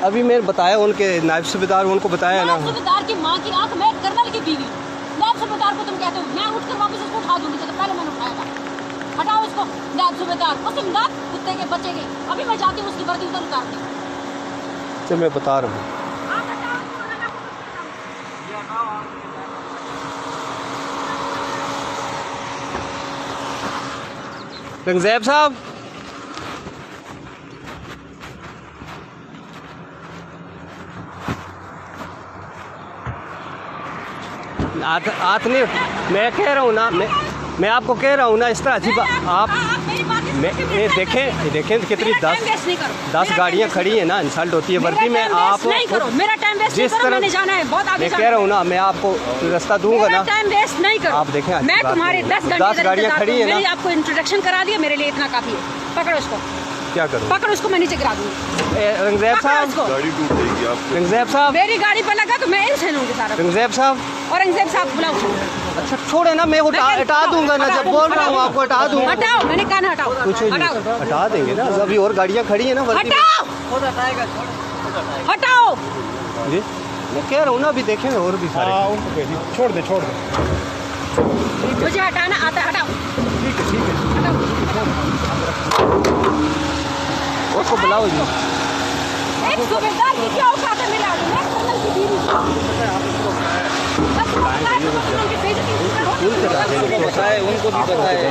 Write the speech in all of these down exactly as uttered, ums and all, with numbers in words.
अभी मैं बताया उनके नायब सूबेदार, उनको बताया ना। सूबेदार की माँ की आंख, मैं कर्नल की बीवी। नायब सूबेदार को तुम कहते हो, मैं उठकर वापस इसको उठा दूंगी, तो पहले मैंने उठाया था। हटाओ इसको नायब सूबेदार, उस नाक कुत्ते के बच्चे के। अभी मैं जाती हूँ उसकी वर्दी उधर उतारती हूँ। चल मैं बता रहा हूँ। रंगज़ैब साहब, हाथ हाथ नहीं, मैं कह रहा हूँ ना, मैं मैं आपको कह रहा हूँ ना, इस तरह अजीब आप मैं ये देखें देखें कितनी दस दस गाड़ियाँ खड़ी हैं ना, इंसल्ट होती है वर्दी में। आप मेरा टाइम वेस्ट जिस तरह मैंने जाना है, बहुत आगे मैं कह रहा हूँ ना, मैं आपको रास्ता दूंगा ना, टाइम वेस्ट नहीं करो। आप देखें मैं तुम्हारे दस दस गाड़ियाँ खड़ी है ना, आपको इंट्रोडक्शन करा दिया, मेरे लिए इतना काफी है। पकड़ो उसको, क्या करूँ? पकड़ो उसको, मैं नीचे गिरा दूंगी। रंगज़ैब साहब, गाड़ी टूट जाएगी आपकी। रंगज़ैब साहब, मेरी गाड़ी पर लगा तो मैं इनसे लूंगी सारा। रंगज़ैब साहब, और रंगज़ैब साहब बुलाओ। अच्छा छोड़े ना, मैं हटा हटा दूंगा ना, जब बोल रहा हूँ आपको हटा दूंगा। हटाओ, मैंने कहा ना हटाओ। कुछ नहीं, हटा देंगे ना, अभी और गाड़ियाँ खड़ी है ना। हटाओ, हटाओ। जी मैं कह रहा हूँ ना, अभी देखें और भी सारे। छोड़ दे छोड़ दे, मुझे हटाना आता है, हटाओ। ठीक है ठीक है, उसको बुलाओ जी। एक सूबेदार की क्या औकात है मेरे आगे? मैं कर्नल की बीवी उनको भी पता है,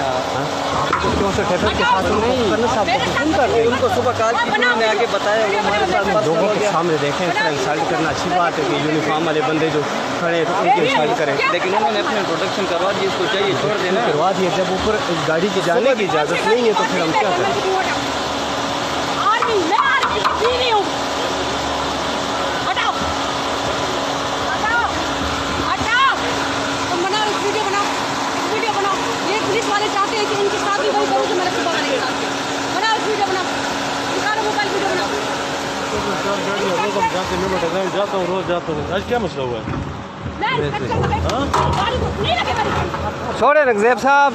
उनको सुबह काल की ने आगे बताया, वो हमारे साथ लोगों के सामने देखें, इस तरह इंसल्ट करना अच्छी बात है कि यूनिफॉर्म वाले बंदे जो खड़े हैं तो उनकी इंसल्ट करें। लेकिन उन्होंने अपने प्रोटेक्शन करवा दी, इसको चाहिए छोड़ देना, करवा दिए। जब ऊपर गाड़ी के जाने की इजाज़त नहीं है तो फिर हम क्या करें? आर्मी, मैं आर्मी की बीवी हूँ। हटाओ, हटाओ, हटाओ। तुम बनाओ, एक वीडियो बनाओ, एक वीडियो बनाओ। ये पुलिस वाले चाहते हैं कि इनके साथ भी वही करूँ जो मेरे सुबह वाले के साथ किया। बनाओ, एक वीडियो बनाओ, निकालो मोबाइल, वीडियो बनाओ। जाता हूँ रोज जाता हूँ, आज क्या मसला हुआ है? मैं इंस्पेक्टर को कहती, गाड़ी को नहीं लगे मेरी गाड़ी। छोड़े रंगज़ैब साहब,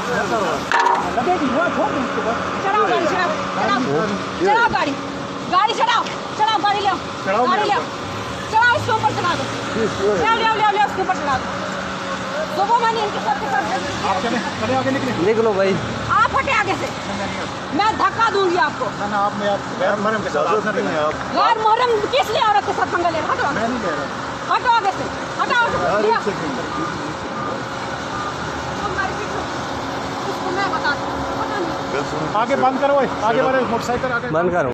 चढ़ाओ गाड़ी, चढ़ाओ, चढ़ाओ, चढ़ाओ गाड़ी, गाड़ी चढ़ाओ, चढ़ाओ गाड़ी, ले आओ गाड़ी, ले आओ, चढ़ाओ इसके ऊपर चढ़ा दो, ले आओ ले आओ ले आओ ले आओ इसके ऊपर चढ़ा दो। सुबह मैंने इनके साथ के साथ चले आगे निकले, निकलो भाई। आप हटे आगे से, मैं धक्का दूंगी आपको। ना ना आप में आप गैर मुहर्रम के साथ कर रही हैं आप। गैर मुहर्रम किस लिए औरत के साथ पंगा ले रहे? हटो, मैं नहीं ले रहा, हटो आगे से, हटाओ। मैं बता दूँ, आगे बंद करो, आगे वाले मोटरसाइकिल आगे बंद करो।